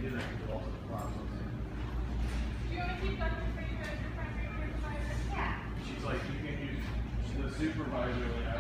do that because of also the process. Do you want to keep Dr. Fraser as your primary supervisor? Yeah. She's like, you can use the supervisor, like,